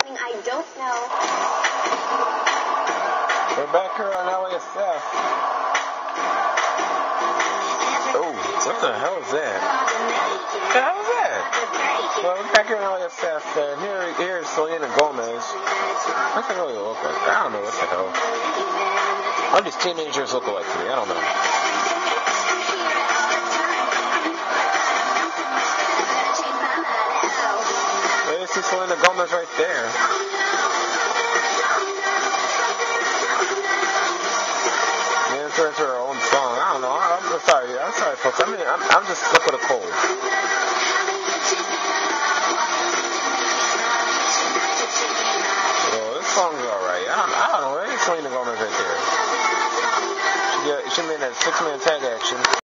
I don't know. We're back here on LASF. Oh, what the hell is that? What the hell is that? Well, we're back here on LASF, and here's Selena Gomez. What's it really look like? I don't know what the hell. All these teenagers look alike to me. I don't know. Well, you see Selena Gomez right there. It's her own song. I don't know. I'm sorry, folks. I'm just stuck with a cold. Well, this song's alright. I don't know. There's Selena Gomez right there. She made that 6-man tag action.